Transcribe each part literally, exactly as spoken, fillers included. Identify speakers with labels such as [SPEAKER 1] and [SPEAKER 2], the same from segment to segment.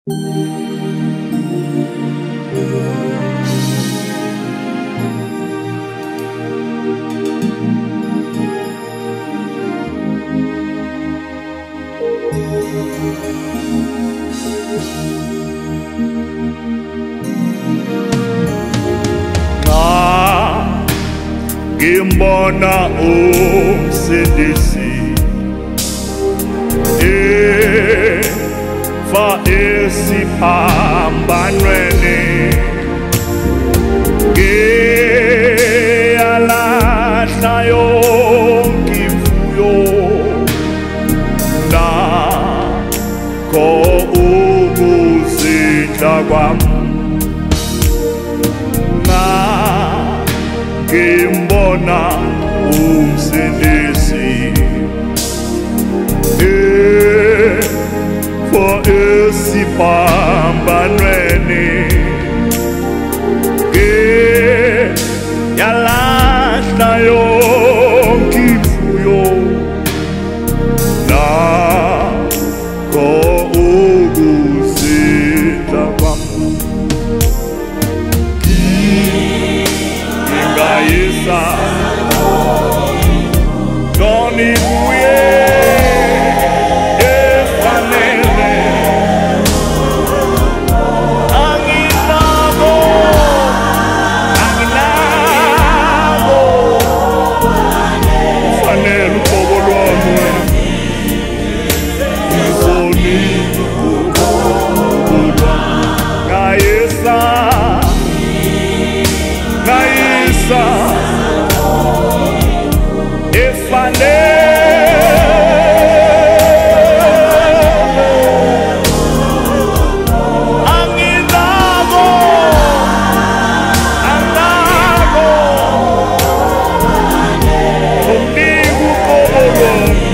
[SPEAKER 1] Ngimbona umsindisi efa esiphambanweni ngiyalahla yonke imfuyo nakho ukuzidla kwami ngimbona umsindisi efa esiphambanweni ngiyalahla yonke imfuyo nakho ukuzidla kwami ngingayisa Doni buye efanele anginabo anginabo fanele uqobo lwami ngizoni ngayisa ngayisa efanele anginabo anginabo umniku uqobo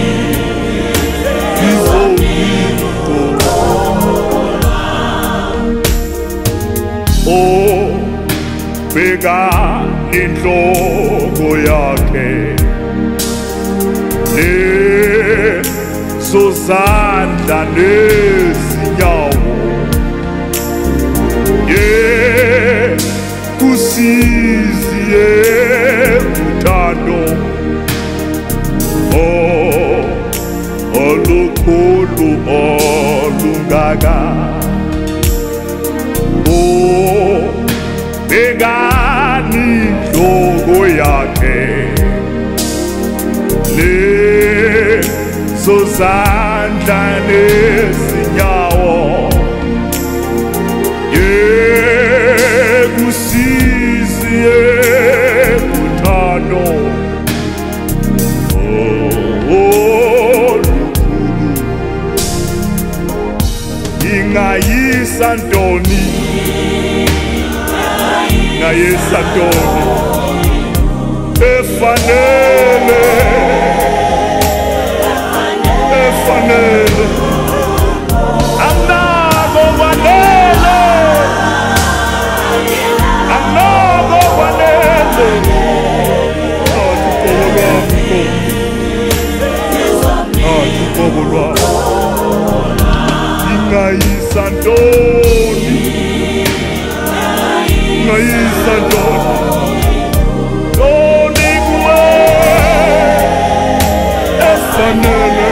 [SPEAKER 1] oh bheka inhloko yakhe lezo zandla nezinyawo ye kusizi ye uthando oh olukhulu olungaka oh begani inhloko yakhe lezo zandla nezinyawo yekusizi yekuthando olukhulu ingayisa ntoni ngayisa ntoni efanele efanele anako kwanele anako kwanele uqobo lwami ingayisa ntoni ingayisa ntoni ntoni kuwe efanele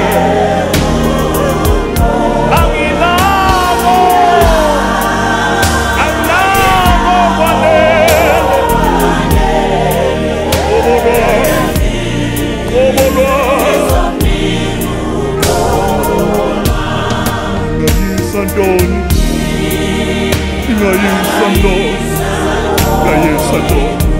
[SPEAKER 1] Don't,